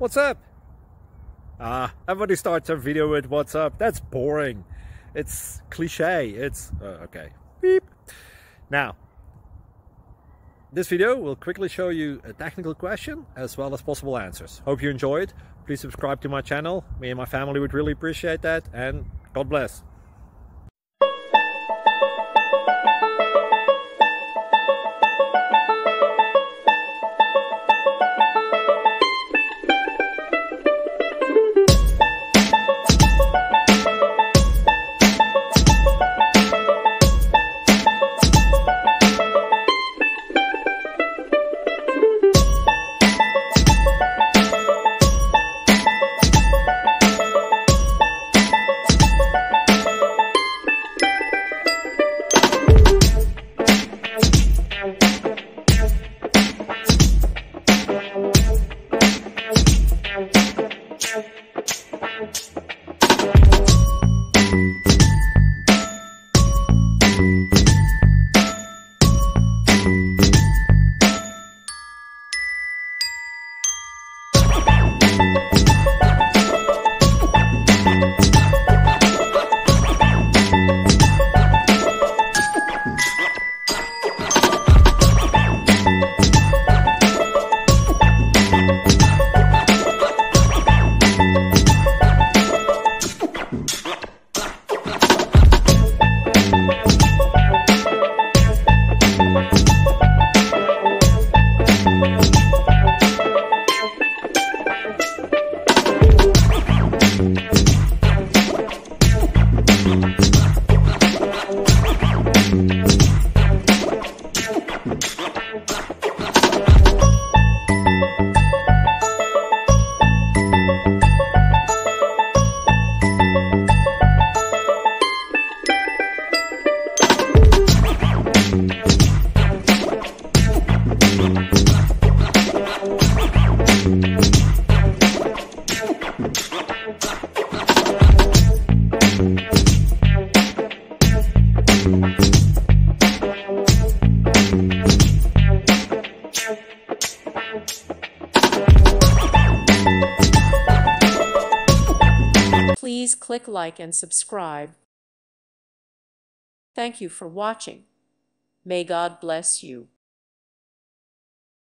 What's up? Everybody starts a video with what's up. That's boring. It's cliche. It's okay. Beep. Now, this video will quickly show you a technical question as well as possible answers. Hope you enjoyed. Please subscribe to my channel. Me and my family would really appreciate that, and God bless. Please click like and subscribe. Thank you for watching. May God bless you.